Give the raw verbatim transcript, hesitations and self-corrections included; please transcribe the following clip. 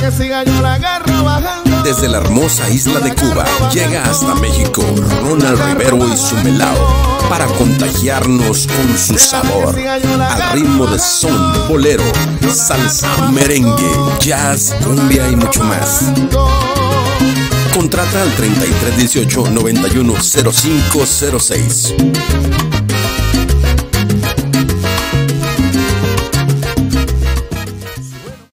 que siga yo la agarro bajando. Desde la hermosa isla de Cuba llega hasta México Ronald Rivero y su melao para contagiarnos con su sabor al ritmo de son, bolero, salsa, merengue, jazz, cumbia y mucho más. Contrata al treinta y tres dieciocho noventa y uno cero cinco cero seis.